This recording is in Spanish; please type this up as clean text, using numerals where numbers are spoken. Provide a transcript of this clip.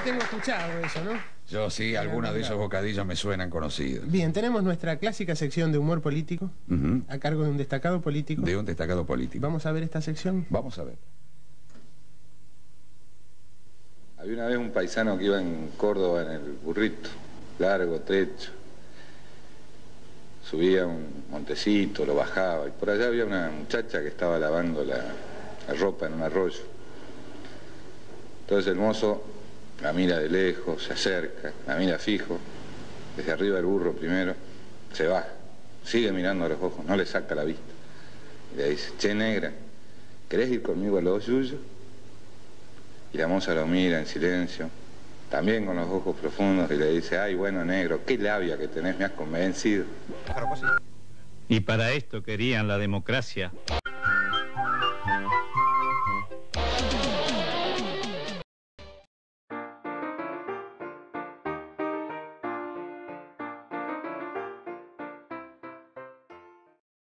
tengo escuchado eso, ¿no? Yo sí, algunos de esos bocadillos me suenan conocidos. Bien, tenemos nuestra clásica sección de humor político, a cargo de un destacado político. De un destacado político. ¿Vamos a ver esta sección? Vamos a ver. Había una vez un paisano que iba en Córdoba en el burrito, largo trecho. Subía un montecito, lo bajaba, y por allá había una muchacha que estaba lavando la ropa en un arroyo. Entonces el mozo la mira de lejos, se acerca, la mira fijo, desde arriba del burro primero, se baja, sigue mirando a los ojos, no le saca la vista. Y le dice: che, negra, ¿querés ir conmigo a los suyos? Y la moza lo mira en silencio, también con los ojos profundos, y le dice: ay, bueno, negro, qué labia que tenés, me has convencido. Y para esto querían la democracia.